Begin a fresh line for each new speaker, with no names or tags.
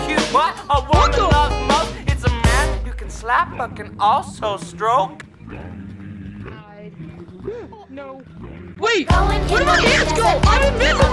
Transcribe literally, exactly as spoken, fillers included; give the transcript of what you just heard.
cute what a woman loves most. It's a man you can slap but can also stroke.
No. Wait, where did my hands go? I'm invisible!